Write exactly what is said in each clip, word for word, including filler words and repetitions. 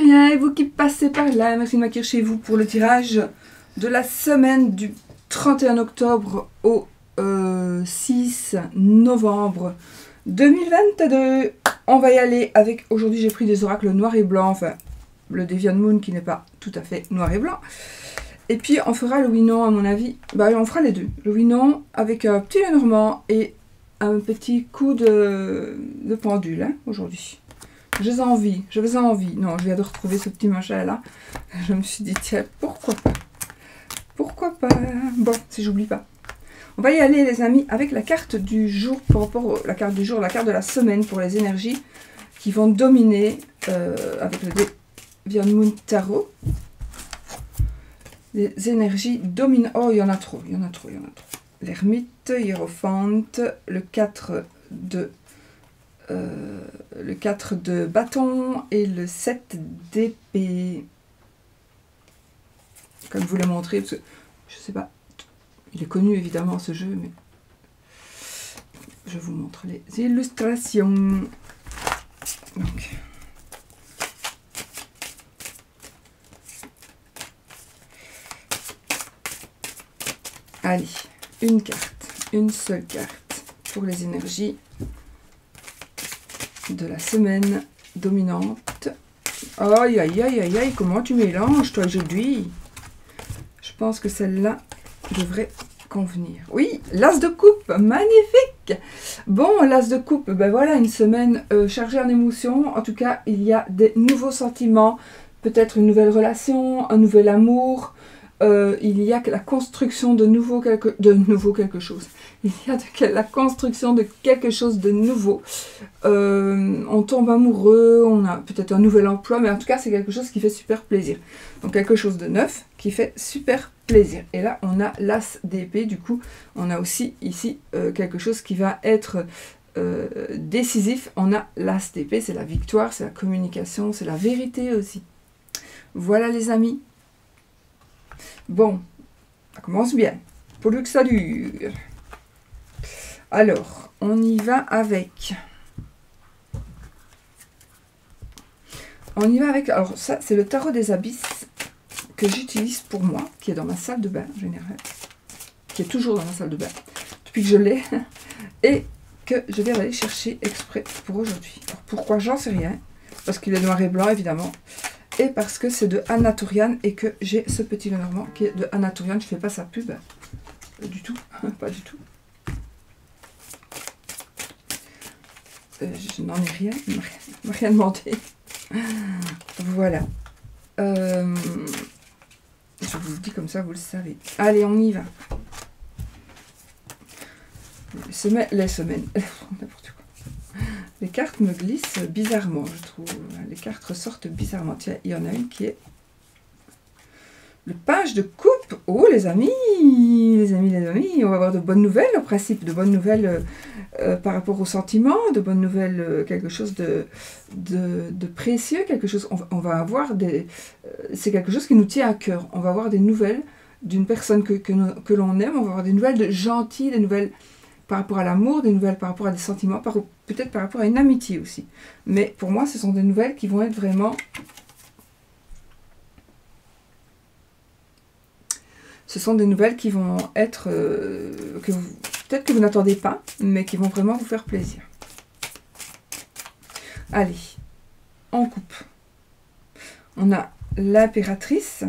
rien, et vous qui passez par là, merci de m'accueillir chez vous pour le tirage de la semaine du trente et un octobre au euh, six novembre deux mille vingt-deux. On va y aller avec, aujourd'hui j'ai pris des oracles noirs et blancs, enfin le Deviant Moon qui n'est pas tout à fait noir et blanc. Et puis on fera le oui-non à mon avis, bah on fera les deux, le oui-non avec un petit Lenormand et un petit coup de, de pendule hein, aujourd'hui. J'ai envie, j'avais envie. Non, je viens de retrouver ce petit machin là. Je me suis dit, tiens, pourquoi pas? Pourquoi pas? Bon, si j'oublie pas. On va y aller, les amis, avec la carte du jour, par rapport à la carte du jour, la carte de la semaine pour les énergies qui vont dominer euh, avec le Deviant Moon Tarot. Les énergies dominent. Oh, il y en a trop, il y en a trop, il y en a trop. L'ermite, hiérophante, le quatre de. Euh, le quatre de bâton et le sept d'épée. Comme je vous l'ai montré, parce que je sais pas, il est connu évidemment ce jeu, mais je vous montre les illustrations. Donc, allez, une carte, une seule carte pour les énergies de la semaine dominante. Aïe, aïe, aïe, aïe, aïe, comment tu mélanges, toi, aujourd'hui? Je pense que celle-là devrait convenir. Oui, l'as de coupe, magnifique. Bon, l'as de coupe, ben voilà, une semaine euh, chargée en émotions. En tout cas, il y a des nouveaux sentiments, peut-être une nouvelle relation, un nouvel amour. Euh, il y a la construction de nouveau quelque, de nouveau quelque chose. Il y a de, la construction de quelque chose de nouveau. Euh, on tombe amoureux, on a peut-être un nouvel emploi, mais en tout cas, c'est quelque chose qui fait super plaisir. Donc, quelque chose de neuf qui fait super plaisir. Et là, on a l'as d'épée. Du coup, on a aussi ici euh, quelque chose qui va être euh, décisif. On a l'as d'épée, c'est la victoire, c'est la communication, c'est la vérité aussi. Voilà, les amis. Bon, ça commence bien, pourvu que ça dure. Alors, on y va avec... On y va avec... Alors, ça, c'est le tarot des abysses que j'utilise pour moi, qui est dans ma salle de bain, en général. Qui est toujours dans ma salle de bain, depuis que je l'ai. Et que je vais aller chercher exprès pour aujourd'hui. Pourquoi? J'en sais rien. Parce qu'il est noir et blanc, évidemment. Et parce que c'est de Anaturian et que j'ai ce petit Lenormand qui est de Anaturian. Je ne fais pas sa pub du tout, pas du tout. Euh, je n'en ai rien, il m'a rien demandé. Voilà. Euh, je vous le dis comme ça, vous le savez. Allez, on y va. Les semaines, les semaines, n'importe quoi. Les cartes me glissent bizarrement, je trouve. Les cartes ressortent bizarrement. Tiens, il y en a une qui est le page de coupe. Oh, les amis, les amis, les amis, on va avoir de bonnes nouvelles, au principe, de bonnes nouvelles euh, par rapport aux sentiments, de bonnes nouvelles, euh, quelque chose de, de, de précieux, quelque chose, on va, on va avoir des... Euh, c'est quelque chose qui nous tient à cœur. On va avoir des nouvelles d'une personne que, que, que l'on aime, on va avoir des nouvelles de gentilles, des nouvelles... par rapport à l'amour, des nouvelles par rapport à des sentiments, peut-être par rapport à une amitié aussi. Mais pour moi, ce sont des nouvelles qui vont être vraiment... Ce sont des nouvelles qui vont être... Euh, que vous... peut-être que vous n'attendez pas, mais qui vont vraiment vous faire plaisir. Allez, on coupe. On a l'impératrice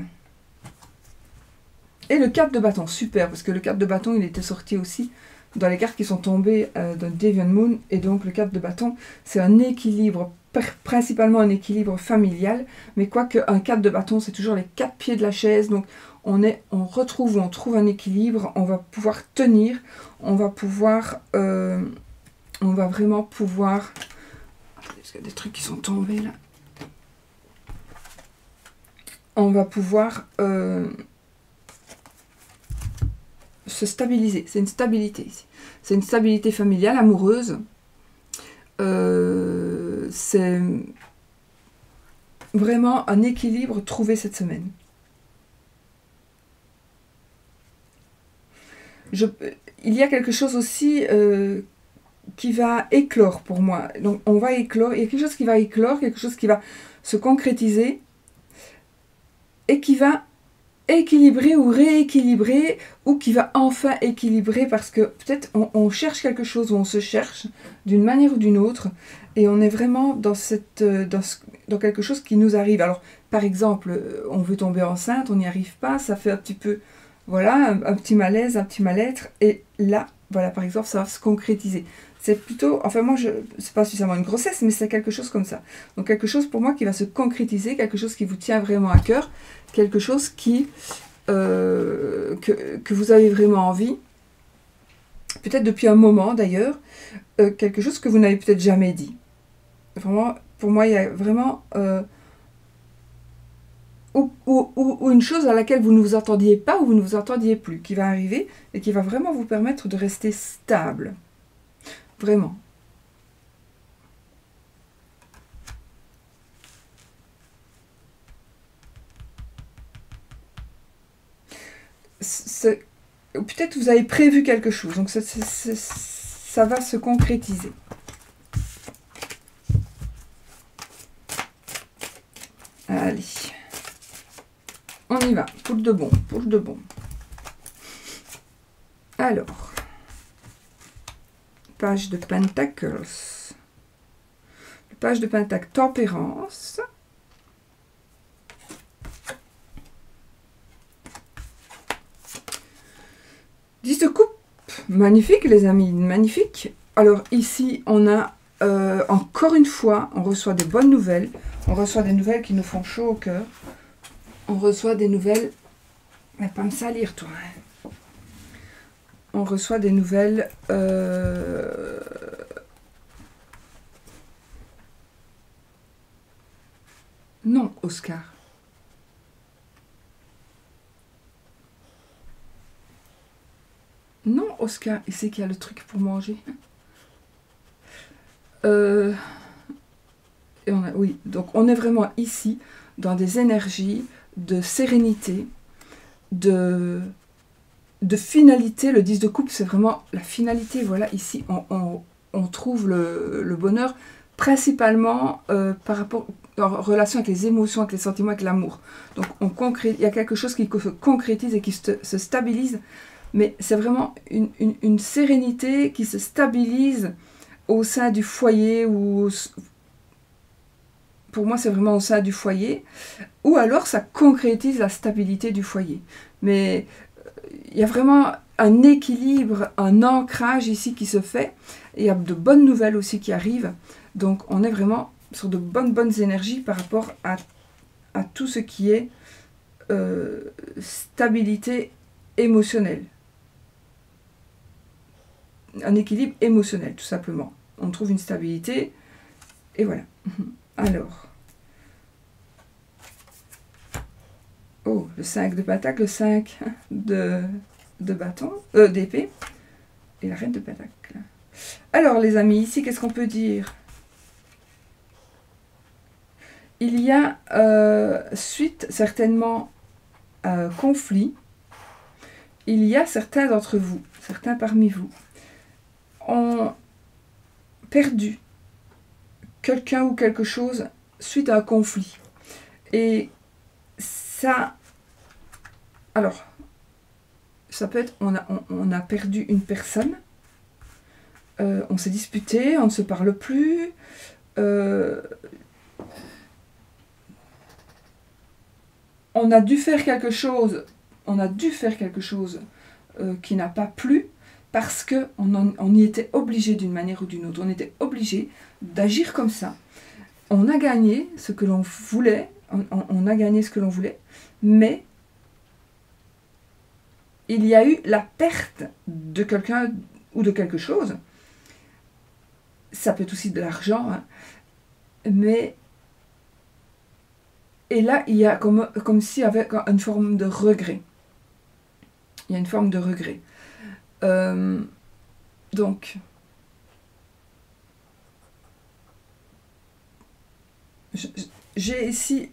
et le quatre de bâton. Super, parce que le quatre de bâton, il était sorti aussi dans les cartes qui sont tombées euh, de Deviant Moon. Et donc le quatre de bâton, c'est un équilibre, principalement un équilibre familial. Mais quoique un quatre de bâton, c'est toujours les quatre pieds de la chaise. Donc on, est, on retrouve, on trouve un équilibre. On va pouvoir tenir. On va pouvoir... Euh, on va vraiment pouvoir... Parce qu'il y a des trucs qui sont tombés là. On va pouvoir... Euh, se stabiliser, c'est une stabilité ici. C'est une stabilité familiale, amoureuse. Euh, c'est vraiment un équilibre trouvé cette semaine. Je, il y a quelque chose aussi euh, qui va éclore pour moi. Donc on va éclore, il y a quelque chose qui va éclore, quelque chose qui va se concrétiser et qui va équilibrer ou rééquilibrer, ou qui va enfin équilibrer, parce que peut-être on, on cherche quelque chose, ou on se cherche d'une manière ou d'une autre, et on est vraiment dans, cette, dans, ce, dans quelque chose qui nous arrive. Alors, par exemple, on veut tomber enceinte, on n'y arrive pas, ça fait un petit peu, voilà, un, un petit malaise, un petit mal-être, et là, voilà, par exemple, ça va se concrétiser. C'est plutôt, enfin moi, je c'est pas spécialement une grossesse, mais c'est quelque chose comme ça. Donc quelque chose pour moi qui va se concrétiser, quelque chose qui vous tient vraiment à cœur, quelque chose qui euh, que, que vous avez vraiment envie, peut-être depuis un moment d'ailleurs, euh, quelque chose que vous n'avez peut-être jamais dit. Vraiment, pour moi, il y a vraiment euh, ou, ou, ou une chose à laquelle vous ne vous attendiez pas ou vous ne vous attendiez plus, qui va arriver et qui va vraiment vous permettre de rester stable. Vraiment. Peut-être vous avez prévu quelque chose, donc ça, ça, ça, ça va se concrétiser. Allez. On y va. Poule de bon, poule de bon. Alors. Page de Pentacles. Page de Pentacle, Tempérance. dix de coupe. Magnifique, les amis, magnifique. Alors, ici, on a, euh, encore une fois, on reçoit des bonnes nouvelles. On reçoit des nouvelles qui nous font chaud au cœur. On reçoit des nouvelles... Mais pas me salir, toi. Hein. On reçoit des nouvelles... Euh... Non, Oscar. Non, Oscar, il sait qu'il y a le truc pour manger. Euh... Et on a... Oui, donc on est vraiment ici dans des énergies de sérénité, de, de finalité. Le dix de coupe, c'est vraiment la finalité. Voilà, ici, on, on, on trouve le, le bonheur principalement euh, par rapport... en relation avec les émotions, avec les sentiments, avec l'amour. Donc, on concré... il y a quelque chose qui se concrétise et qui se, se stabilise, mais c'est vraiment une, une, une sérénité qui se stabilise au sein du foyer, ou pour moi, c'est vraiment au sein du foyer, ou alors ça concrétise la stabilité du foyer. Mais il y a vraiment un équilibre, un ancrage ici qui se fait, et il y a de bonnes nouvelles aussi qui arrivent, donc on est vraiment sur de bonnes, bonnes énergies par rapport à, à tout ce qui est euh, stabilité émotionnelle. Un équilibre émotionnel, tout simplement. On trouve une stabilité, et voilà. Alors. Oh, le cinq de pentacle, le cinq de, de bâton, euh, d'épée, et la reine de pentacle. Alors, les amis, ici, qu'est-ce qu'on peut dire ? Il y a, euh, suite certainement à un conflit, il y a certains d'entre vous, certains parmi vous, ont perdu quelqu'un ou quelque chose suite à un conflit. Et ça, alors, ça peut être, on a, on, on a perdu une personne, euh, on s'est disputé, on ne se parle plus, euh, on a dû faire quelque chose, on a dû faire quelque chose euh, qui n'a pas plu, parce qu'on on y était obligé d'une manière ou d'une autre. On était obligé d'agir comme ça. On a gagné ce que l'on voulait, on, on, on a gagné ce que l'on voulait, mais il y a eu la perte de quelqu'un ou de quelque chose. Ça peut être aussi de l'argent, hein, mais... Et là, il y a comme, comme s'il y avait une forme de regret. Il y a une forme de regret. Euh, donc, j'ai ici,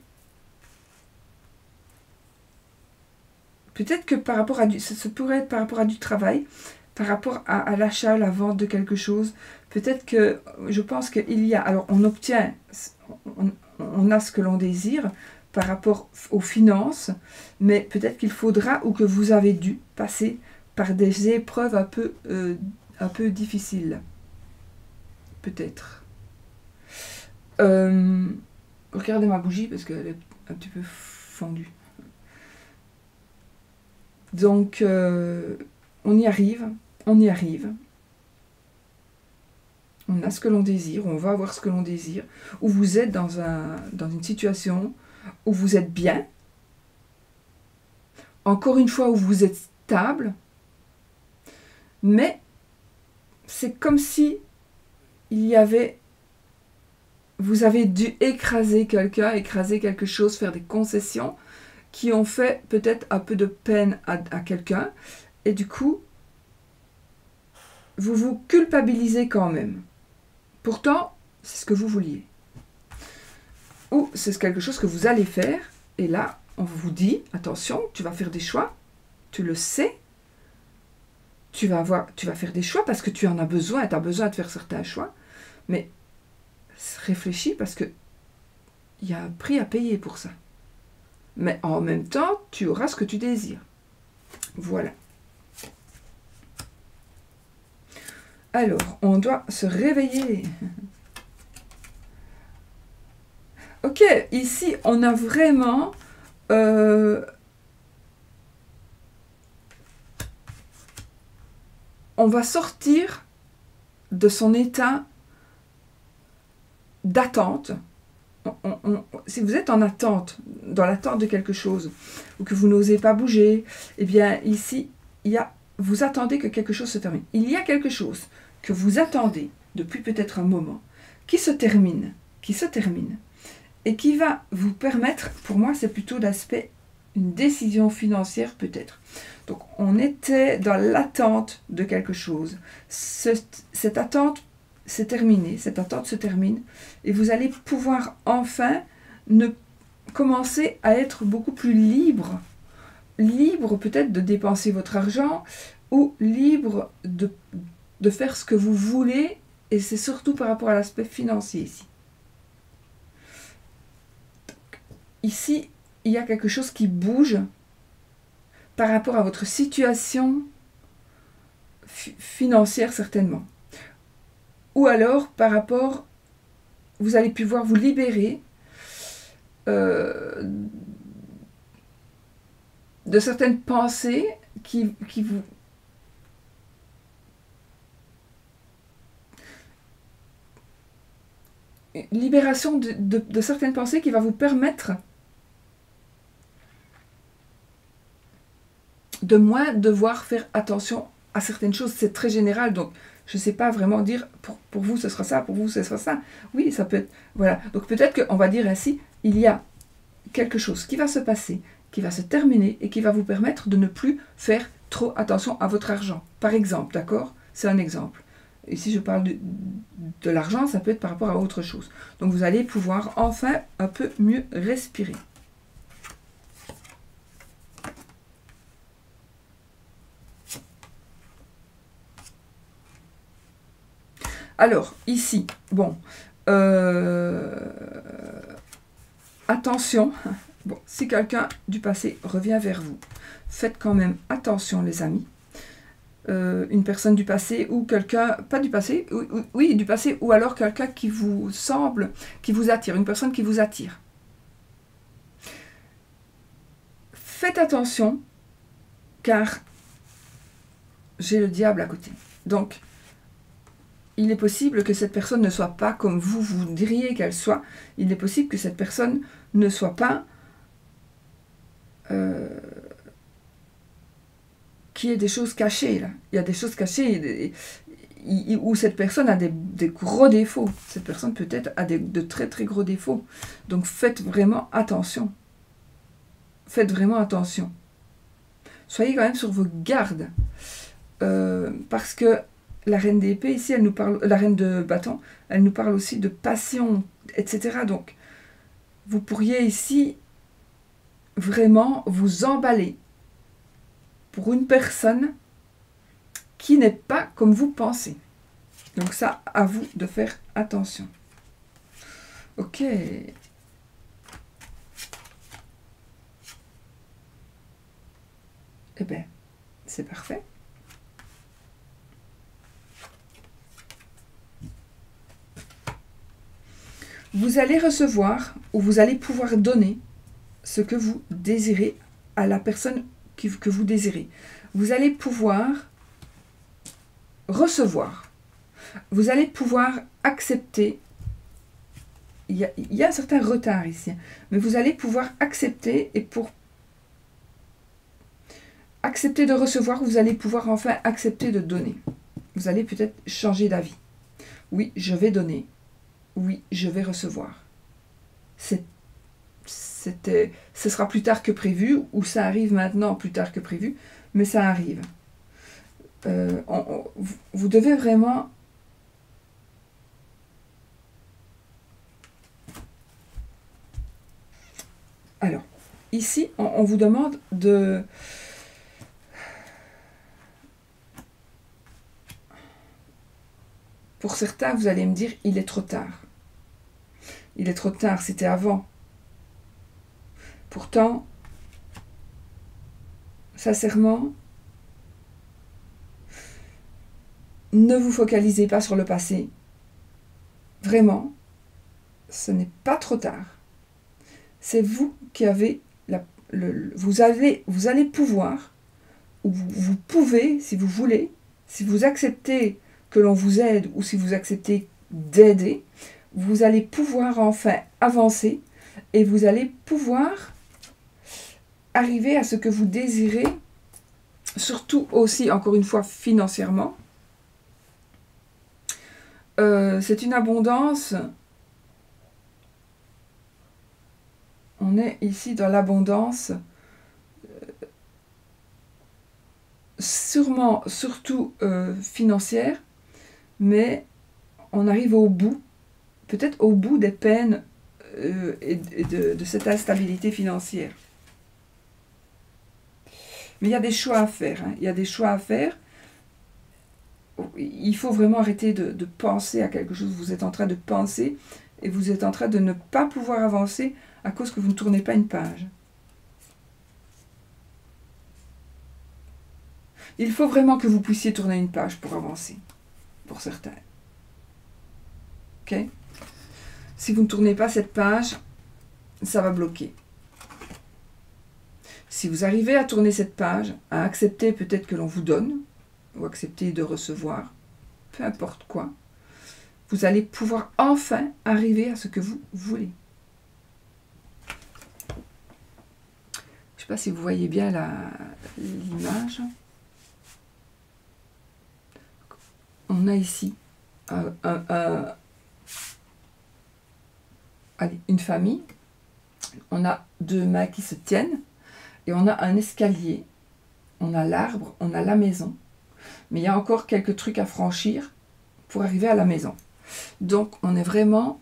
peut-être que par rapport à du, ça pourrait être par rapport à du travail, par rapport à, à l'achat, à la vente de quelque chose, peut-être que, je pense qu'il y a, alors on obtient, on, on a ce que l'on désire, par rapport aux finances, mais peut-être qu'il faudra ou que vous avez dû passer par des épreuves un peu, euh, un peu difficiles. Peut-être. Euh, regardez ma bougie parce qu'elle est un petit peu fondue. Donc, euh, on y arrive, on y arrive. On a ce que l'on désire, on va avoir ce que l'on désire. Ou vous êtes dans, un, dans une situation où vous êtes bien. Encore une fois, où vous êtes stable. Mais c'est comme si il y avait... Vous avez dû écraser quelqu'un, écraser quelque chose, faire des concessions qui ont fait peut-être un peu de peine à, à quelqu'un. Et du coup, vous vous culpabilisez quand même. Pourtant, c'est ce que vous vouliez. Ou c'est quelque chose que vous allez faire. Et là, on vous dit, attention, tu vas faire des choix. Tu le sais. Tu vas, avoir, tu vas faire des choix parce que tu en as besoin. Tu as besoin de faire certains choix. Mais réfléchis parce qu'il y a un prix à payer pour ça. Mais en même temps, tu auras ce que tu désires. Voilà. Alors, on doit se réveiller. Ok, ici, on a vraiment... Euh, on va sortir de son état d'attente. On, on, on, si vous êtes en attente, dans l'attente de quelque chose, ou que vous n'osez pas bouger, eh bien, ici, il y a, vous attendez que quelque chose se termine. Il y a quelque chose que vous attendez depuis peut-être un moment, qui se termine, qui se termine, et qui va vous permettre, pour moi, c'est plutôt l'aspect, une décision financière peut-être. Donc, on était dans l'attente de quelque chose. Ce, cette attente s'est terminée, cette attente se termine, et vous allez pouvoir enfin ne, commencer à être beaucoup plus libre, libre peut-être de dépenser votre argent, ou libre de, de faire ce que vous voulez, et c'est surtout par rapport à l'aspect financier ici. Donc, ici, il y a quelque chose qui bouge par rapport à votre situation financière certainement. Ou alors par rapport, vous allez pouvoir vous libérer euh, de certaines pensées qui, qui vous... Libération de, de, de certaines pensées qui va vous permettre de moins devoir faire attention à certaines choses. C'est très général, donc je ne sais pas vraiment dire, pour, pour vous ce sera ça, pour vous ce sera ça. Oui, ça peut être, voilà. Donc peut-être qu'on va dire ainsi, il y a quelque chose qui va se passer, qui va se terminer et qui va vous permettre de ne plus faire trop attention à votre argent. Par exemple, d'accord? C'est un exemple. Et si je parle de, de l'argent, ça peut être par rapport à autre chose. Donc vous allez pouvoir enfin un peu mieux respirer. Alors, ici, bon, euh, attention, bon, si quelqu'un du passé revient vers vous, faites quand même attention les amis. Euh, une personne du passé ou quelqu'un, pas du passé, oui, oui du passé, ou alors quelqu'un qui vous semble, qui vous attire, une personne qui vous attire. Faites attention, car j'ai le diable à côté. Donc, il est possible que cette personne ne soit pas comme vous voudriez qu'elle soit. Il est possible que cette personne ne soit pas... Euh, qu'il y ait des choses cachées, là. Il y a des choses cachées où cette personne a des, des gros défauts. Cette personne peut-être a des, de très très gros défauts. Donc faites vraiment attention. Faites vraiment attention. Soyez quand même sur vos gardes. Euh, parce que la reine d'épée, ici, elle nous parle, la reine de bâton, elle nous parle aussi de passion, et cetera. Donc, vous pourriez ici vraiment vous emballer pour une personne qui n'est pas comme vous pensez. Donc ça, à vous de faire attention. Ok. eh bien, c'est parfait. Vous allez recevoir ou vous allez pouvoir donner ce que vous désirez à la personne qui, que vous désirez. Vous allez pouvoir recevoir. Vous allez pouvoir accepter. Il y a, il y a un certain retard ici, mais vous allez pouvoir accepter et pour accepter de recevoir, vous allez pouvoir enfin accepter de donner. Vous allez peut-être changer d'avis. Oui, je vais donner. Oui, je vais recevoir. C'est, c'était, ce sera plus tard que prévu, ou ça arrive maintenant plus tard que prévu, mais ça arrive. Euh, on, on, vous devez vraiment... Alors, ici, on, on vous demande de... Pour certains, vous allez me dire, il est trop tard. Il est trop tard, c'était avant. Pourtant, sincèrement, ne vous focalisez pas sur le passé. Vraiment, ce n'est pas trop tard. C'est vous qui avez... La, le, vous, allez, vous allez pouvoir, ou vous, vous pouvez, si vous voulez, si vous acceptez que l'on vous aide, ou si vous acceptez d'aider, vous allez pouvoir enfin avancer et vous allez pouvoir arriver à ce que vous désirez, surtout aussi, encore une fois, financièrement. Euh, c'est une abondance. On est ici dans l'abondance, euh, sûrement, surtout euh, financière, mais on arrive au bout, peut-être au bout des peines euh, et de, de cette instabilité financière. Mais il y a des choix à faire. Hein. Il y a des choix à faire. Il faut vraiment arrêter de, de penser à quelque chose. Vous êtes en train de penser et vous êtes en train de ne pas pouvoir avancer à cause que vous ne tournez pas une page. Il faut vraiment que vous puissiez tourner une page pour avancer, pour certains. Ok ? Si vous ne tournez pas cette page, ça va bloquer. Si vous arrivez à tourner cette page, à accepter peut-être que l'on vous donne, ou accepter de recevoir, peu importe quoi, vous allez pouvoir enfin arriver à ce que vous voulez. Je ne sais pas si vous voyez bien l'image. On a ici un, un, un, allez, une famille. On a deux mains qui se tiennent. Et on a un escalier. On a l'arbre, on a la maison. Mais il y a encore quelques trucs à franchir pour arriver à la maison. Donc, on est vraiment...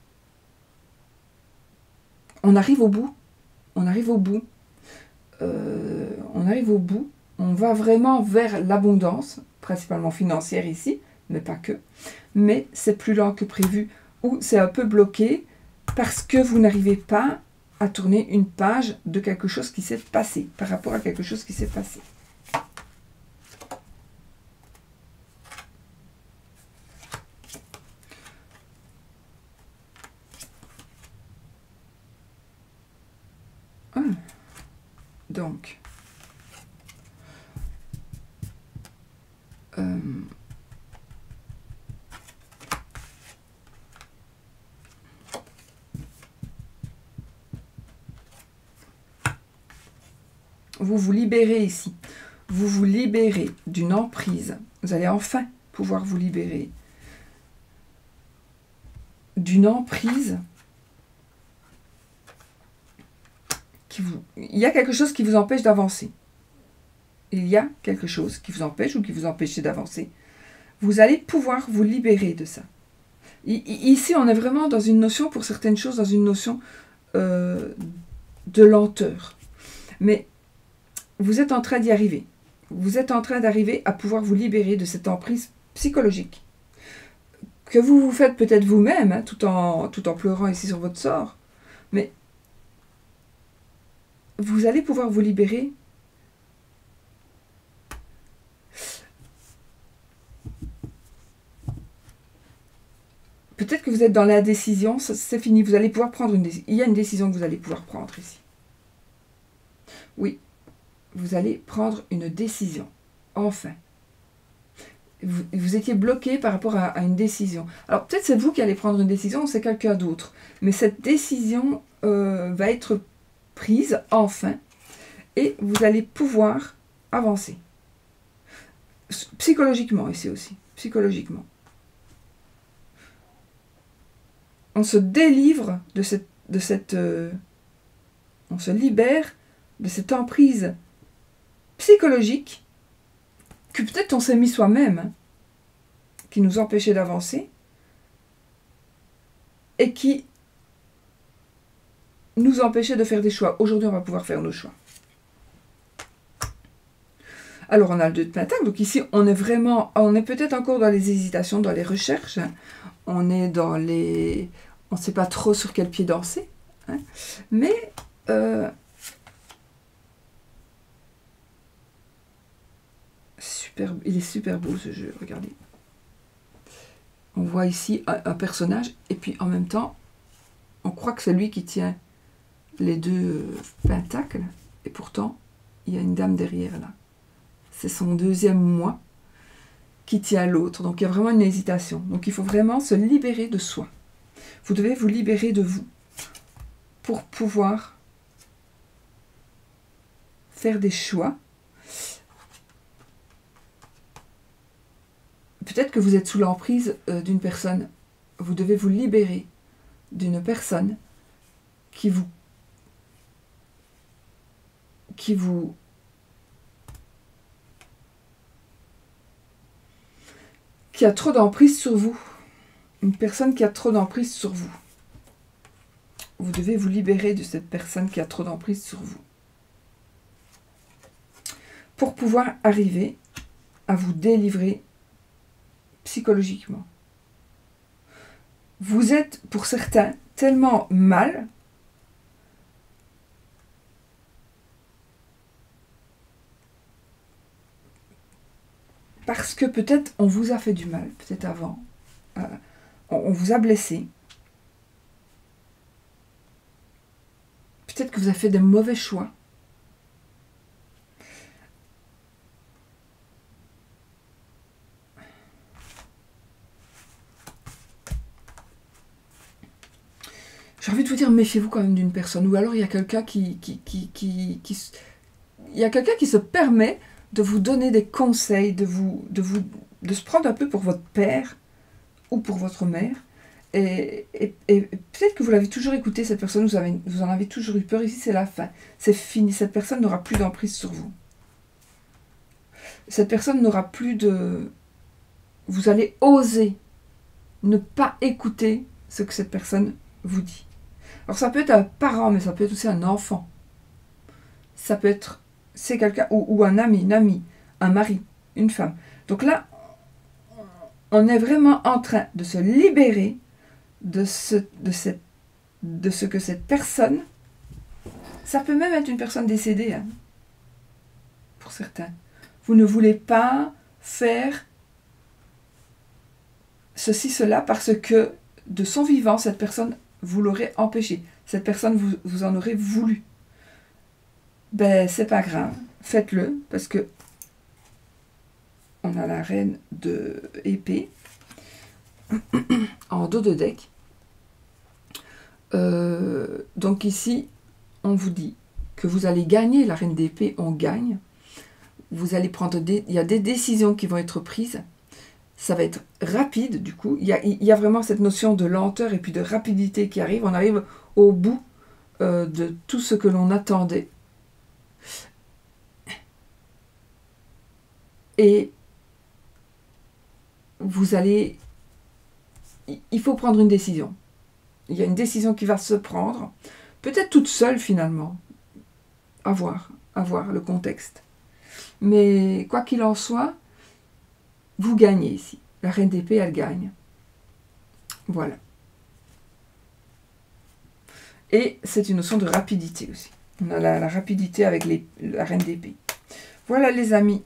On arrive au bout. On arrive au bout. Euh, on arrive au bout. On va vraiment vers l'abondance, principalement financière ici, mais pas que. Mais c'est plus lent que prévu, ou c'est un peu bloqué parce que vous n'arrivez pas à tourner une page de quelque chose qui s'est passé, par rapport à quelque chose qui s'est passé. Ah. Donc, euh, vous vous libérez ici. Vous vous libérez d'une emprise. Vous allez enfin pouvoir vous libérer d'une emprise. Qui vous... Il y a quelque chose qui vous empêche d'avancer. Il y a quelque chose qui vous empêche ou qui vous empêche d'avancer. Vous allez pouvoir vous libérer de ça. Ici, on est vraiment dans une notion, pour certaines choses, dans une notion euh, de lenteur. Mais vous êtes en train d'y arriver. Vous êtes en train d'arriver à pouvoir vous libérer de cette emprise psychologique. Que vous vous faites peut-être vous-même, hein, tout en, tout en pleurant ici sur votre sort. Mais vous allez pouvoir vous libérer vous êtes dans l'indécision, c'est fini. Vous allez pouvoir prendre une décision. Il y a une décision que vous allez pouvoir prendre ici. Oui, vous allez prendre une décision. Enfin. Vous, vous étiez bloqué par rapport à, à une décision. Alors peut-être c'est vous qui allez prendre une décision, ou c'est quelqu'un d'autre. Mais cette décision euh, va être prise, enfin. Et vous allez pouvoir avancer. Psychologiquement ici aussi. Psychologiquement. On se délivre de cette... De cette euh, on se libère de cette emprise psychologique que peut-être on s'est mis soi-même, hein, qui nous empêchait d'avancer et qui nous empêchait de faire des choix. Aujourd'hui, on va pouvoir faire nos choix. Alors, on a le deux de Pentacle. Donc ici, on est vraiment... On est peut-être encore dans les hésitations, dans les recherches. Hein. On est dans les... On ne sait pas trop sur quel pied danser. Hein. Mais... Euh, super, il est super beau ce jeu, regardez. On voit ici un, un personnage, et puis en même temps, on croit que c'est lui qui tient les deux pentacles, et pourtant, il y a une dame derrière là. C'est son deuxième moi qui tient l'autre. Donc il y a vraiment une hésitation. Donc il faut vraiment se libérer de soi. Vous devez vous libérer de vous pour pouvoir faire des choix. Peut-être que vous êtes sous l'emprise euh, d'une personne. Vous devez vous libérer d'une personne qui vous qui vous qui a trop d'emprise sur vous. Une personne qui a trop d'emprise sur vous. Vous devez vous libérer de cette personne qui a trop d'emprise sur vous. Pour pouvoir arriver à vous délivrer psychologiquement. Vous êtes, pour certains, tellement mal parce que peut-être on vous a fait du mal, peut-être avant. Euh, on, on vous a blessé. Peut-être que vous avez fait des mauvais choix. J'ai envie de vous dire, méfiez-vous quand même d'une personne. Ou alors il y a quelqu'un qui, qui, qui, qui, qui, il y a quelqu'un qui se permet de vous donner des conseils, de, vous, de, vous, de se prendre un peu pour votre père ou pour votre mère. Et, et, et peut-être que vous l'avez toujours écouté, cette personne, vous, avez, vous en avez toujours eu peur. Ici, c'est la fin. C'est fini. Cette personne n'aura plus d'emprise sur vous. Cette personne n'aura plus de... Vous allez oser ne pas écouter ce que cette personne vous dit. Alors ça peut être un parent, mais ça peut être aussi un enfant. Ça peut être, c'est quelqu'un, ou, ou un ami, une amie, un mari, une femme. Donc là, on est vraiment en train de se libérer de ce, de cette, de ce que cette personne, ça peut même être une personne décédée, hein, pour certains. Vous ne voulez pas faire ceci, cela, parce que de son vivant, cette personne vous l'aurez empêché. Cette personne, vous, vous en aurez voulu. Ben, c'est pas grave. Faites-le, parce que on a la reine de épée en dos de deck. Euh, donc ici, on vous dit que vous allez gagner la reine d'épée, on gagne. Vous allez prendre des... Il y a des décisions qui vont être prises. Ça va être rapide, du coup. Il y a, il y a vraiment cette notion de lenteur et puis de rapidité qui arrive. On arrive au bout euh, de tout ce que l'on attendait. Et vous allez... Il faut prendre une décision. Il y a une décision qui va se prendre. Peut-être toute seule, finalement. À voir. À voir le contexte. Mais quoi qu'il en soit... Vous gagnez ici. La reine d'épée, elle gagne. Voilà. Et c'est une notion de rapidité aussi. On a la, la rapidité avec les, la reine d'épée. Voilà les amis.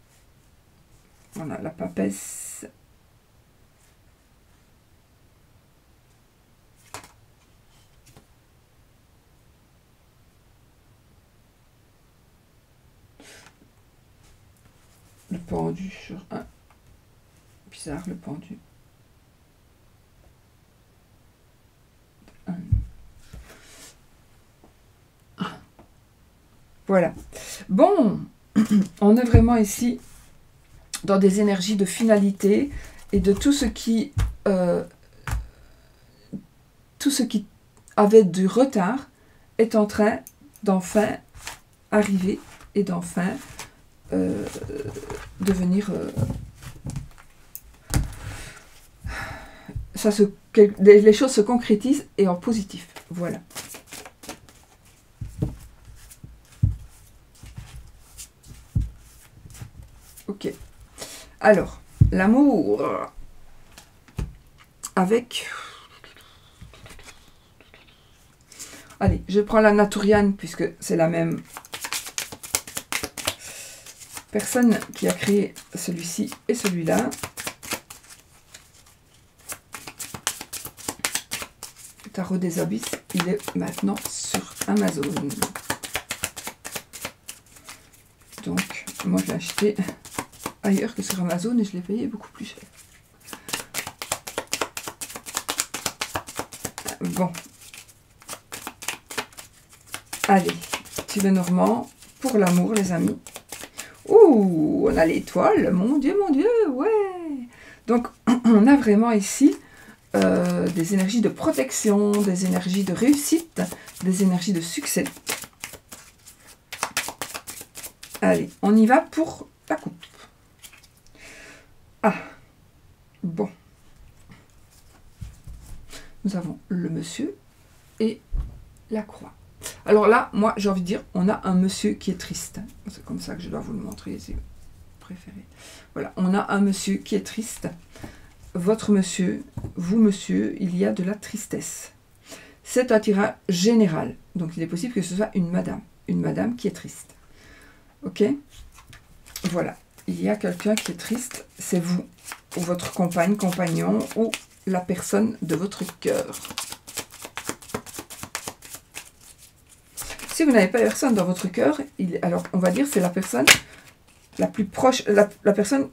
Voilà la papesse. pendu sur un. Bizarre le pendu. Un. Voilà. Bon, on est vraiment ici dans des énergies de finalité et de tout ce qui euh, tout ce qui avait du retard est en train d'enfin arriver et d'enfin euh, devenir euh, ça se, les choses se concrétisent et en positif. Voilà. Ok. Alors, l'amour avec... Allez, je prends la Naturiane puisque c'est la même personne qui a créé celui-ci et celui-là. Le tarot des abysses, il est maintenant sur Amazon. Donc, moi je l'ai acheté ailleurs que sur Amazon et je l'ai payé beaucoup plus cher. Bon. Allez, petit Normand pour l'amour, les amis. Ouh, on a l'étoile, mon Dieu, mon Dieu, ouais. Donc, on a vraiment ici euh, des énergies de protection, des énergies de réussite, des énergies de succès. Allez, on y va pour la coupe. Ah, bon. Nous avons le monsieur et la croix. Alors là, moi, j'ai envie de dire, on a un monsieur qui est triste. C'est comme ça que je dois vous le montrer, si vous préférez. Voilà, on a un monsieur qui est triste. Votre monsieur, vous, monsieur, il y a de la tristesse. C'est un tirage général. Donc, il est possible que ce soit une madame. Une madame qui est triste. Ok? Voilà. Il y a quelqu'un qui est triste. C'est vous, ou votre compagne, compagnon, ou la personne de votre cœur. Si vous n'avez pas personne dans votre cœur, il, alors on va dire c'est la personne la plus proche, la, la personne...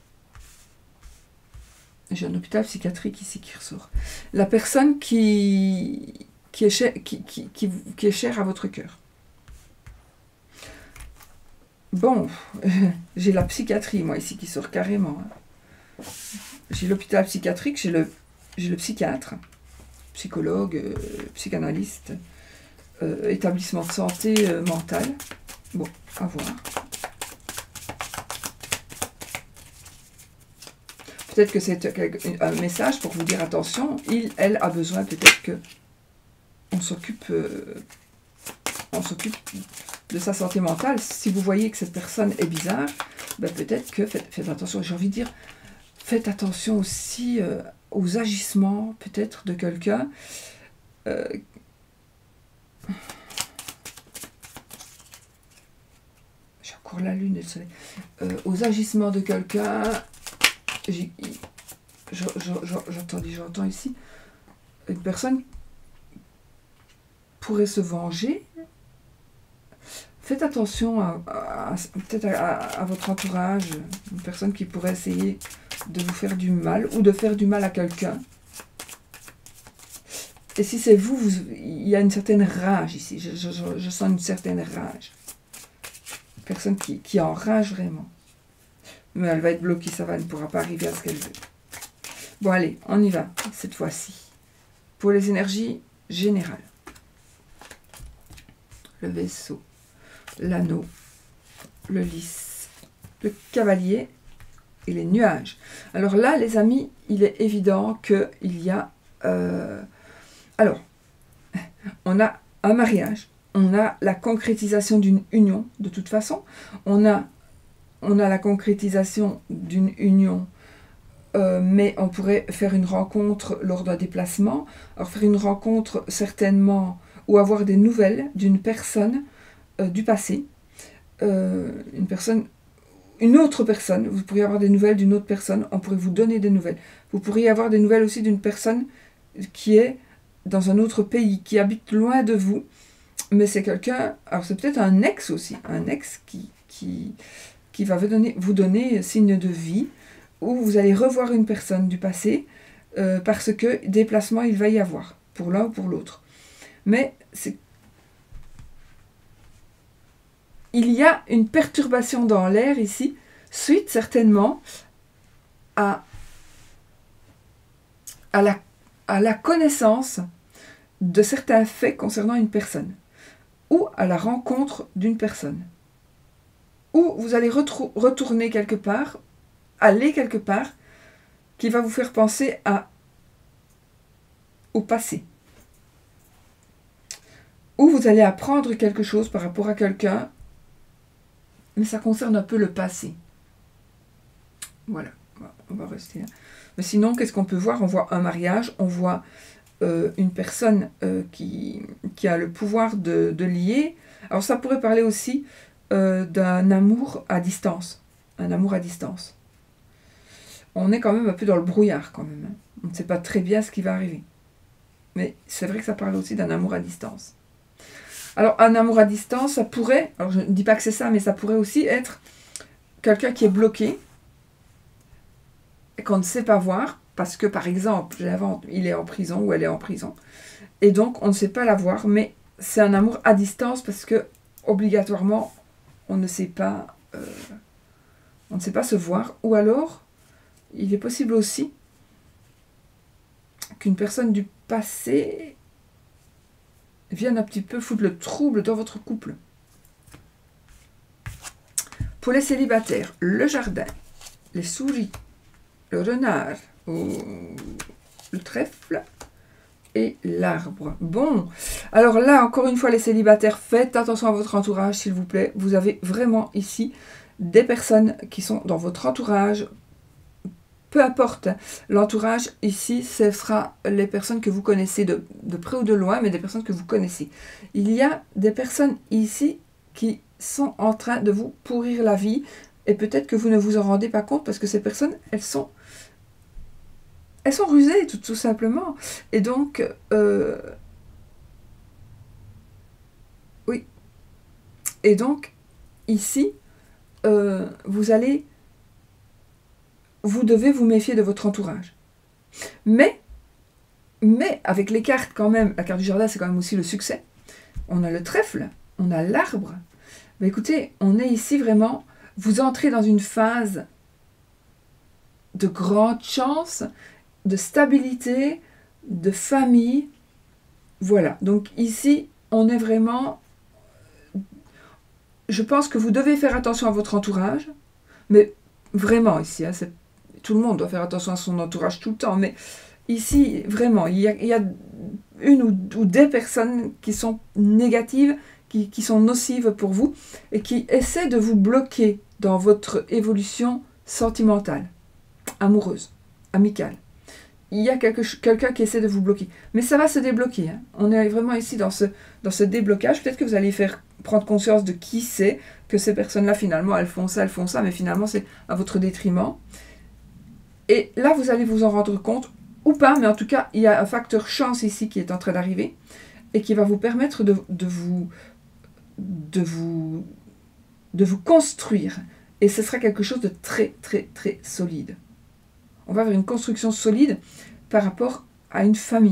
J'ai un hôpital psychiatrique ici qui ressort. La personne qui, qui, est, chère, qui, qui, qui, qui est chère à votre cœur. Bon, j'ai la psychiatrie, moi, ici, qui sort carrément. Hein. J'ai l'hôpital psychiatrique, j'ai le, j'ai le psychiatre, psychologue, euh, psychanalyste, euh, établissement de santé euh, mentale. Bon, à voir. Peut-être que c'est un message pour vous dire attention, il, elle a besoin peut-être que on s'occupe euh, on s'occupe de sa santé mentale. Si vous voyez que cette personne est bizarre, ben peut-être que faites, faites attention. J'ai envie de dire, faites attention aussi euh, aux agissements peut-être de quelqu'un. Euh, J'ai encore la lune et le soleil. Euh, aux agissements de quelqu'un. J'entends ici une personne pourrait se venger. Faites attention à, à, à peut-être à, à votre entourage, une personne qui pourrait essayer de vous faire du mal ou de faire du mal à quelqu'un. Et si c'est vous, vous, il y a une certaine rage ici. Je, je, je sens une certaine rage. Personne qui, qui enrage vraiment. Mais elle va être bloquée, ça va, elle ne pourra pas arriver à ce qu'elle veut. Bon, allez, on y va, cette fois-ci. Pour les énergies générales. Le vaisseau, l'anneau, le lys, le cavalier et les nuages. Alors là, les amis, il est évident qu'il y a... Euh, alors, on a un mariage, on a la concrétisation d'une union, de toute façon. On a... On a la concrétisation d'une union, euh, mais on pourrait faire une rencontre lors d'un déplacement. Alors faire une rencontre certainement, ou avoir des nouvelles d'une personne euh, du passé. Euh, une personne, une autre personne, vous pourriez avoir des nouvelles d'une autre personne, on pourrait vous donner des nouvelles. Vous pourriez avoir des nouvelles aussi d'une personne qui est dans un autre pays, qui habite loin de vous, mais c'est quelqu'un, alors c'est peut-être un ex aussi, un ex qui... qui qui va vous donner, vous donner signe de vie, où vous allez revoir une personne du passé, euh, parce que déplacement il va y avoir, pour l'un ou pour l'autre. Mais c'est... il y a une perturbation dans l'air ici, suite certainement à, à, la, à la connaissance de certains faits concernant une personne, ou à la rencontre d'une personne, ou vous allez retourner quelque part, aller quelque part, qui va vous faire penser à, au passé. Ou vous allez apprendre quelque chose par rapport à quelqu'un, mais ça concerne un peu le passé. Voilà, on va rester là. Mais sinon, qu'est-ce qu'on peut voir? On voit un mariage, on voit euh, une personne euh, qui, qui a le pouvoir de, de lier. Alors ça pourrait parler aussi euh, d'un amour à distance. Un amour à distance. On est quand même un peu dans le brouillard quand même. Hein. On ne sait pas très bien ce qui va arriver. Mais c'est vrai que ça parle aussi d'un amour à distance. Alors, un amour à distance, ça pourrait, alors je ne dis pas que c'est ça, mais ça pourrait aussi être quelqu'un qui est bloqué, et qu'on ne sait pas voir, parce que, par exemple, j'invente, il est en prison ou elle est en prison, et donc on ne sait pas la voir, mais c'est un amour à distance, parce que, obligatoirement, on ne sait pas, euh, on ne sait pas se voir, ou alors, il est possible aussi qu'une personne du passé viennent un petit peu foutre le trouble dans votre couple. Pour les célibataires, le jardin, les souris, le renard, le trèfle et l'arbre. Bon, alors là, encore une fois, les célibataires, faites attention à votre entourage, s'il vous plaît. Vous avez vraiment ici des personnes qui sont dans votre entourage. Peu importe, l'entourage ici, ce sera les personnes que vous connaissez de, de près ou de loin, mais des personnes que vous connaissez. Il y a des personnes ici qui sont en train de vous pourrir la vie, et peut-être que vous ne vous en rendez pas compte, parce que ces personnes, elles sont, elles sont rusées, tout, tout simplement. Et donc, euh, oui. Et donc, ici, euh, vous allez... vous devez vous méfier de votre entourage. Mais, mais avec les cartes quand même, la carte du jardin, c'est quand même aussi le succès. On a le trèfle, on a l'arbre. Mais écoutez, on est ici vraiment, vous entrez dans une phase de grande chance, de stabilité, de famille. Voilà, donc ici, on est vraiment... Je pense que vous devez faire attention à votre entourage, mais vraiment ici, hein, c'est tout le monde doit faire attention à son entourage tout le temps, mais ici, vraiment, il y a, il y a une ou, ou des personnes qui sont négatives, qui, qui sont nocives pour vous, et qui essaient de vous bloquer dans votre évolution sentimentale, amoureuse, amicale. Il y a quelque, quelqu'un qui essaie de vous bloquer. Mais ça va se débloquer. Hein. On est vraiment ici dans ce, dans ce déblocage. Peut-être que vous allez faire prendre conscience de qui c'est, que ces personnes-là, finalement, elles font ça, elles font ça, mais finalement, c'est à votre détriment. Et là, vous allez vous en rendre compte, ou pas, mais en tout cas, il y a un facteur chance ici qui est en train d'arriver, et qui va vous permettre de, de, vous, de, vous, de vous construire. Et ce sera quelque chose de très, très, très solide. On va vers une construction solide par rapport à une famille.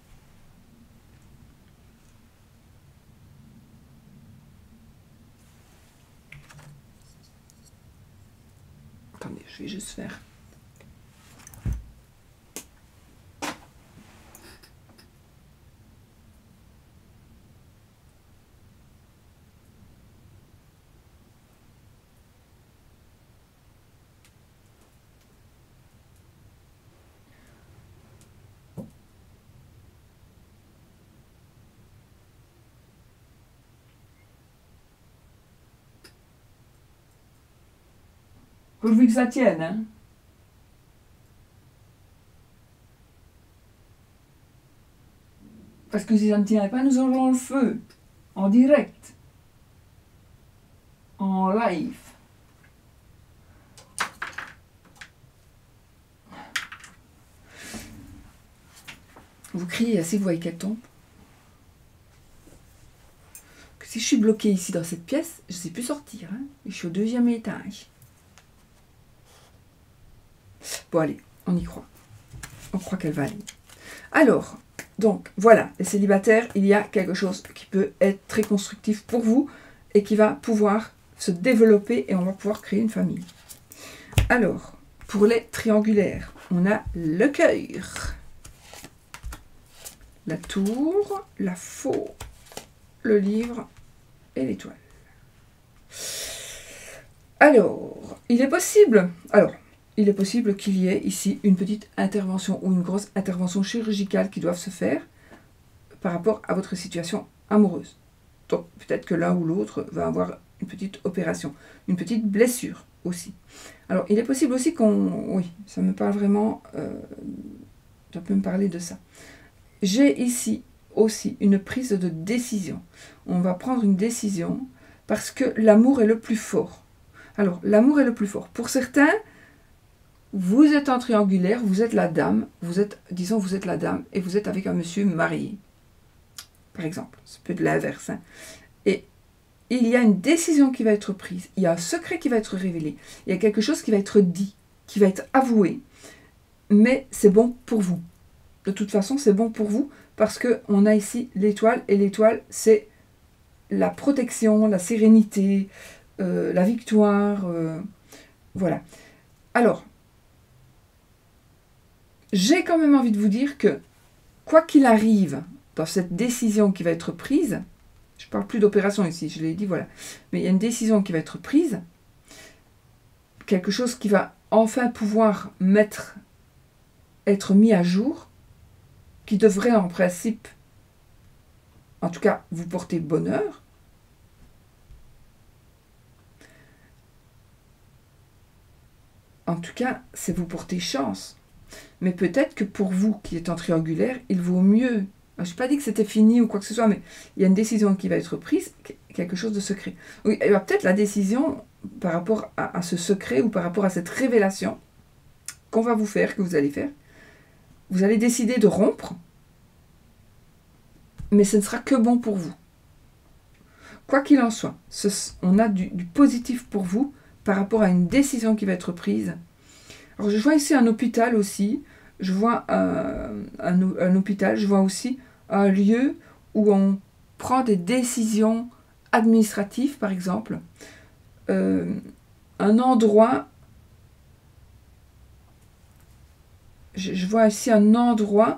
Attendez, je vais juste faire... Pourvu que ça tienne, hein. Parce que si ça ne tient pas, nous aurons le feu. En direct. En live. Vous criez assez, vous voyez qu'elle tombe. Que si je suis bloquée ici dans cette pièce, je ne sais plus sortir. Hein. Je suis au deuxième étage. Bon, allez, on y croit. On croit qu'elle va aller. Alors, donc, voilà, les célibataires, il y a quelque chose qui peut être très constructif pour vous et qui va pouvoir se développer et on va pouvoir créer une famille. Alors, pour les triangulaires, on a le cœur, la tour, la faux, le livre et l'étoile. Alors, il est possible, alors, il est possible qu'il y ait ici une petite intervention ou une grosse intervention chirurgicale qui doivent se faire par rapport à votre situation amoureuse. Donc, peut-être que l'un ou l'autre va avoir une petite opération, une petite blessure aussi. Alors, il est possible aussi qu'on... Oui, ça me parle vraiment... Euh, ça peut me parler de ça. J'ai ici aussi une prise de décision. On va prendre une décision parce que l'amour est le plus fort. Alors, l'amour est le plus fort. Pour certains, vous êtes en triangulaire, vous êtes la dame, vous êtes, disons, vous êtes la dame et vous êtes avec un monsieur marié. Par exemple, c'est peut être l'inverse. Hein. Et il y a une décision qui va être prise, il y a un secret qui va être révélé, il y a quelque chose qui va être dit, qui va être avoué, mais c'est bon pour vous. De toute façon, c'est bon pour vous parce qu'on a ici l'étoile et l'étoile, c'est la protection, la sérénité, euh, la victoire, euh, voilà. Alors, j'ai quand même envie de vous dire que, quoi qu'il arrive dans cette décision qui va être prise, je ne parle plus d'opération ici, je l'ai dit, voilà, mais il y a une décision qui va être prise, quelque chose qui va enfin pouvoir mettre, être mis à jour, qui devrait en principe, en tout cas, vous porter bonheur. En tout cas, c'est vous porter chance. Mais peut-être que pour vous qui êtes en triangulaire, il vaut mieux... Je n'ai pas dit que c'était fini ou quoi que ce soit, mais il y a une décision qui va être prise, quelque chose de secret. Oui, il y a peut-être la décision par rapport à, à ce secret ou par rapport à cette révélation qu'on va vous faire, que vous allez faire. Vous allez décider de rompre, mais ce ne sera que bon pour vous. Quoi qu'il en soit, ce, on a du, du positif pour vous par rapport à une décision qui va être prise. Alors je vois ici un hôpital aussi, je vois un, un, un hôpital, je vois aussi un lieu où on prend des décisions administratives, par exemple. Euh, un endroit, je, je vois ici un endroit,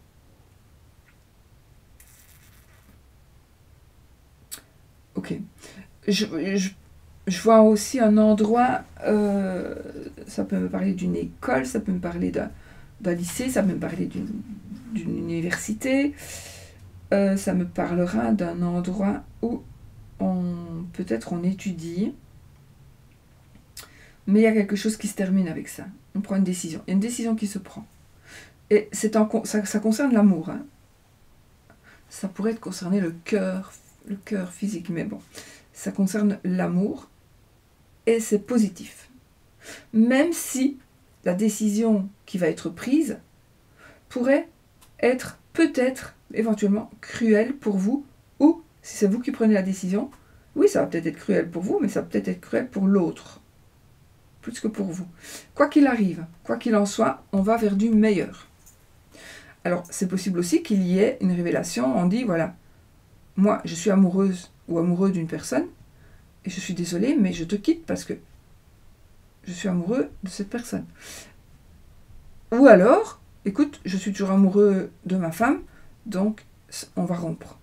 ok, je, je, je vois aussi un endroit, euh, ça peut me parler d'une école, ça peut me parler d'un d'un lycée, ça peut me parler d'une d'une université, euh, ça me parlera d'un endroit où on peut-être on étudie, mais il y a quelque chose qui se termine avec ça. On prend une décision, il y a une décision qui se prend. Et c'est en, ça, ça concerne l'amour. Hein. Ça pourrait concerner le cœur, le cœur physique, mais bon, ça concerne l'amour et c'est positif. Même si la décision qui va être prise pourrait être peut-être éventuellement cruelle pour vous, ou si c'est vous qui prenez la décision, oui, ça va peut-être être cruel pour vous, mais ça va peut-être être cruel pour l'autre, plus que pour vous. Quoi qu'il arrive, quoi qu'il en soit, on va vers du meilleur. Alors, c'est possible aussi qu'il y ait une révélation, on dit, voilà, moi, je suis amoureuse ou amoureux d'une personne, et je suis désolée, mais je te quitte parce que je suis amoureux de cette personne. Ou alors, écoute, je suis toujours amoureux de ma femme, donc on va rompre.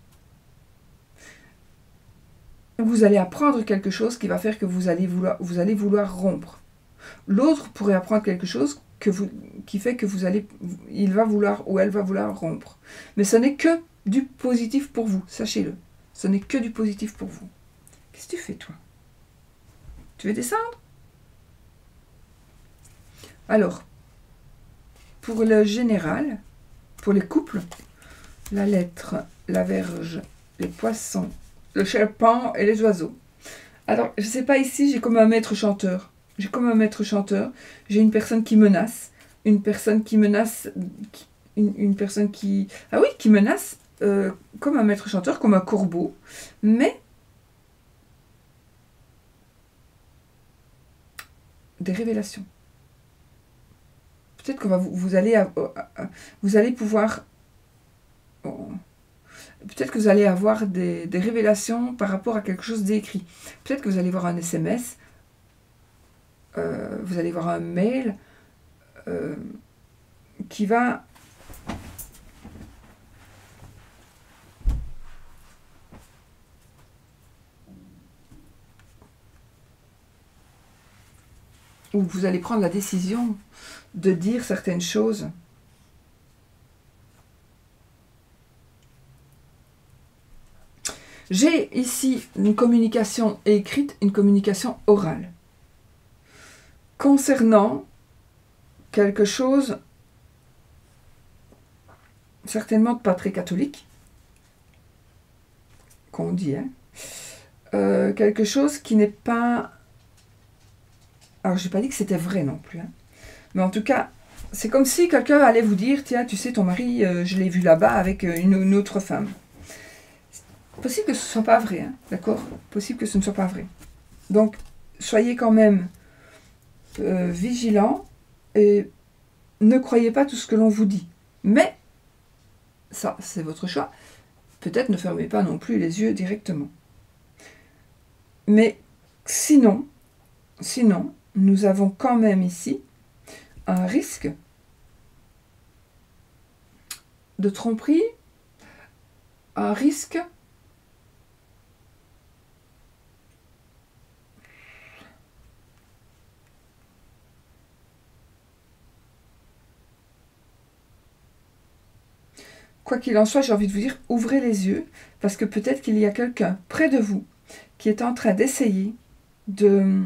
Vous allez apprendre quelque chose qui va faire que vous allez vouloir, vous allez vouloir rompre. L'autre pourrait apprendre quelque chose que vous, qui fait que vous allez, il va vouloir ou elle va vouloir rompre. Mais ce n'est que du positif pour vous, sachez-le. Ce n'est que du positif pour vous. Qu'est-ce que tu fais, toi? Tu veux descendre? Alors, pour le général, pour les couples, la lettre, la Vierge, les poissons, le serpent et les oiseaux. Alors, je ne sais pas, ici, j'ai comme un maître chanteur. J'ai comme un maître chanteur. J'ai une personne qui menace. Une personne qui menace... Qui, une, une personne qui... Ah oui, qui menace euh, comme un maître chanteur, comme un corbeau. Mais... des révélations. Peut-être que vous, vous, allez, vous allez pouvoir... Oh, peut-être que vous allez avoir des, des révélations par rapport à quelque chose d'écrit. Peut-être que vous allez voir un S M S, euh, vous allez voir un mail euh, qui va... où vous allez prendre la décision de dire certaines choses. J'ai ici une communication écrite, une communication orale. Concernant quelque chose, certainement pas très catholique, qu'on dit, hein, euh, quelque chose qui n'est pas... Alors, je n'ai pas dit que c'était vrai non plus, hein, mais en tout cas, c'est comme si quelqu'un allait vous dire, tiens, tu sais, ton mari, euh, je l'ai vu là-bas avec une, une autre femme. Possible que ce ne soit pas vrai, hein, d'accord? Possible que ce ne soit pas vrai. Donc, soyez quand même euh, vigilants et ne croyez pas tout ce que l'on vous dit. Mais, ça, c'est votre choix. Peut-être ne fermez pas non plus les yeux directement. Mais sinon, sinon, nous avons quand même ici un risque de tromperie, un risque quoi qu'il en soit, j'ai envie de vous dire, ouvrez les yeux, parce que peut-être qu'il y a quelqu'un près de vous qui est en train d'essayer de...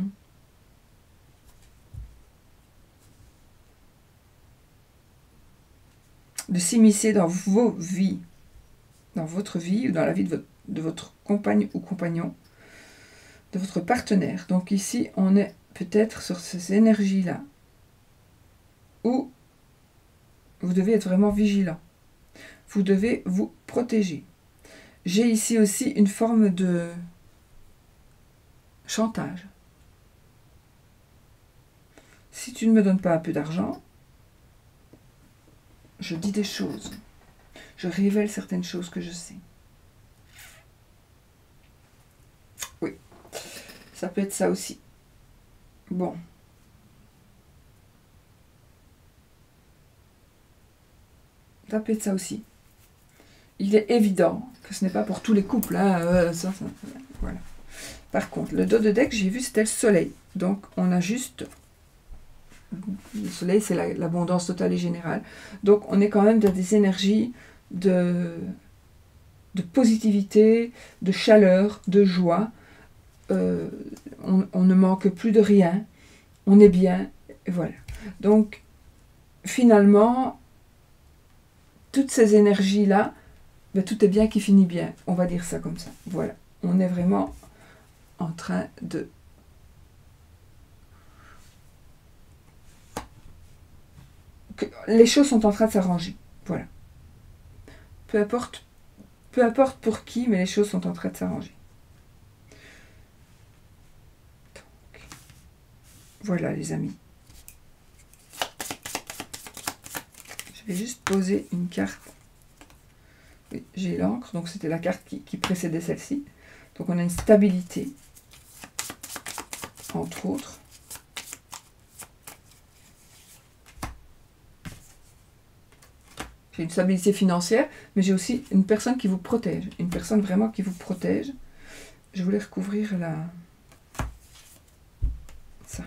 de s'immiscer dans vos vies, dans votre vie ou dans la vie de votre, de votre compagne ou compagnon, de votre partenaire. Donc ici, on est peut-être sur ces énergies-là où vous devez être vraiment vigilant. Vous devez vous protéger. J'ai ici aussi une forme de chantage. Si tu ne me donnes pas un peu d'argent, je dis des choses. Je révèle certaines choses que je sais. Oui, ça peut être ça aussi. Bon. Ça peut être ça aussi. Il est évident que ce n'est pas pour tous les couples. Hein, euh, ça, ça, voilà. Par contre, le dos de deck, j'ai vu, c'était le soleil. Donc, on a juste... Le soleil, c'est l'abondance totale et générale. Donc, on est quand même dans des énergies de, de positivité, de chaleur, de joie. Euh, on, on ne manque plus de rien. On est bien. Et voilà. Donc, finalement, toutes ces énergies-là, ben, tout est bien qui finit bien. On va dire ça comme ça. Voilà. On est vraiment en train de... Que les choses sont en train de s'arranger. Voilà. Peu importe, peu importe pour qui, mais les choses sont en train de s'arranger. Voilà les amis. Je vais juste poser une carte. Oui, j'ai l'encre, donc c'était la carte qui, qui précédait celle-ci. Donc on a une stabilité, entre autres. J'ai une stabilité financière, mais j'ai aussi une personne qui vous protège. Une personne vraiment qui vous protège. Je voulais recouvrir la... ça.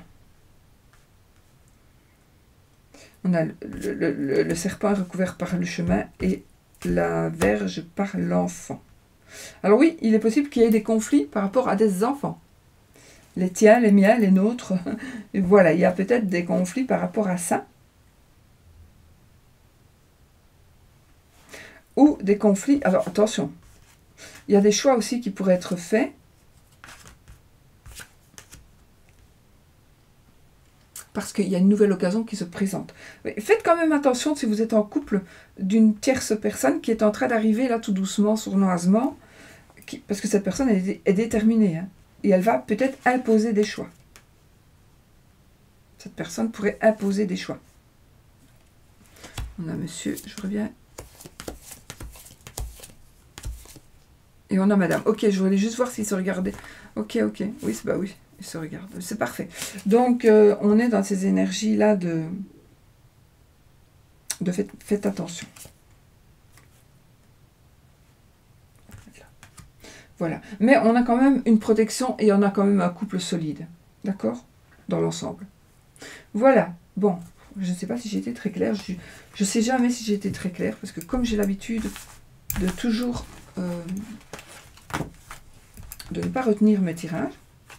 On a le, le, le, le serpent recouvert par le chemin et la verge par l'enfant. Alors oui, il est possible qu'il y ait des conflits par rapport à des enfants. Les tiens, les miens, les nôtres. Et voilà, il y a peut-être des conflits par rapport à ça. Ou des conflits... Alors attention, il y a des choix aussi qui pourraient être faits. Parce qu'il y a une nouvelle occasion qui se présente. Mais faites quand même attention si vous êtes en couple d'une tierce personne qui est en train d'arriver là tout doucement, sournoisement, qui, parce que cette personne est, est déterminée. Hein, et elle va peut-être imposer des choix. Cette personne pourrait imposer des choix. On a monsieur, je reviens. Et on a madame. Ok, je voulais juste voir s'ils se regardaient. Ok, ok. Oui, c'est bah oui, ils se regardent. C'est parfait. Donc, euh, on est dans ces énergies-là de... de faites, faites attention. Voilà. Mais on a quand même une protection et on a quand même un couple solide. D'accord? Dans l'ensemble. Voilà. Bon. Je ne sais pas si j'ai été très claire. Je ne sais jamais si j'ai été très claire. Parce que comme j'ai l'habitude de toujours... Euh, de ne pas retenir mes tirages,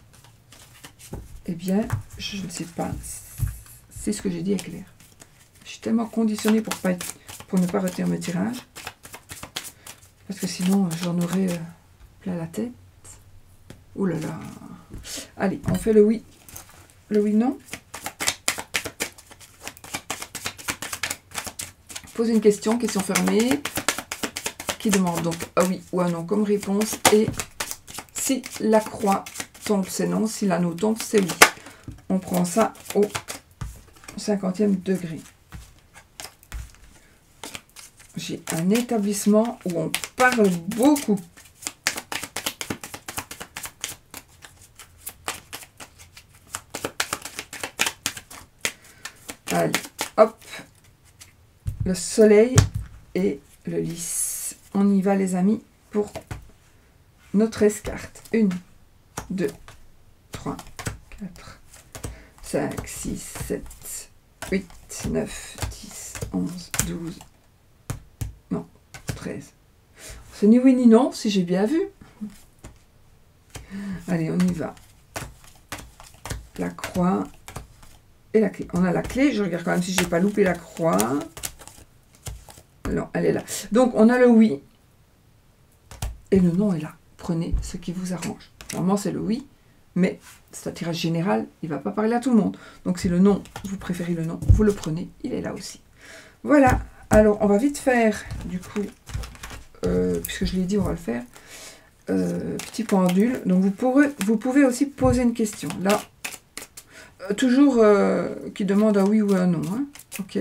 eh bien, je ne sais pas si ce que j'ai dit est clair. Je suis tellement conditionnée pour, pas, pour ne pas retenir mes tirages. Parce que sinon, j'en aurais euh, plein la tête. Ouh là là. Allez, on fait le oui. Le oui-non. Posez une question, question fermée, qui demande donc un oui ou un non comme réponse. Et si la croix tombe, c'est non. Si l'anneau tombe, c'est oui. On prend ça au cinquantième degré. J'ai un établissement où on parle beaucoup. Allez, hop. Le soleil et le lys. On y va, les amis, pour notre treize cartes. un, deux, trois, quatre, cinq, six, sept, huit, neuf, dix, onze, douze, non, treize. C'est ni oui ni non, si j'ai bien vu. Allez, on y va. La croix et la clé. On a la clé, je regarde quand même si j'ai pas loupé la croix. Non, elle est là. Donc, on a le oui et le non est là. Prenez ce qui vous arrange. Normalement, c'est le oui, mais c'est un tirage général, il ne va pas parler à tout le monde. Donc, si le non, vous préférez le non, vous le prenez, il est là aussi. Voilà. Alors, on va vite faire, du coup, euh, puisque je l'ai dit, on va le faire. Euh, petit pendule. Donc, vous pourrez, vous pouvez aussi poser une question. Là, euh, toujours euh, qui demande un oui ou un non. Hein. Ok.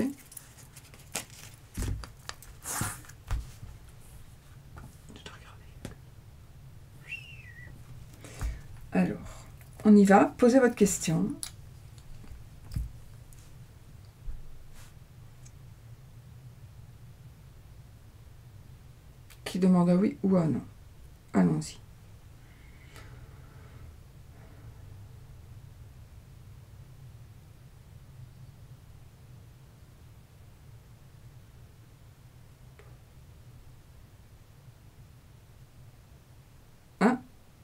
Alors, on y va. Posez votre question. Qui demande un oui ou un non. Allons-y. Hein?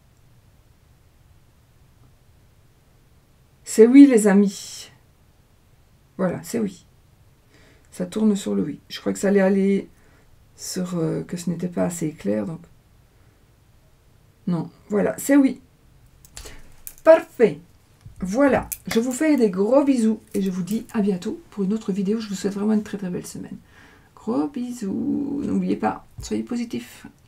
C'est oui, les amis. Voilà, c'est oui. Ça tourne sur le oui. Je crois que ça allait aller sur euh, que ce n'était pas assez clair, donc... Non, voilà, c'est oui. Parfait. Voilà, je vous fais des gros bisous et je vous dis à bientôt pour une autre vidéo. Je vous souhaite vraiment une très très belle semaine. Gros bisous. N'oubliez pas, soyez positifs.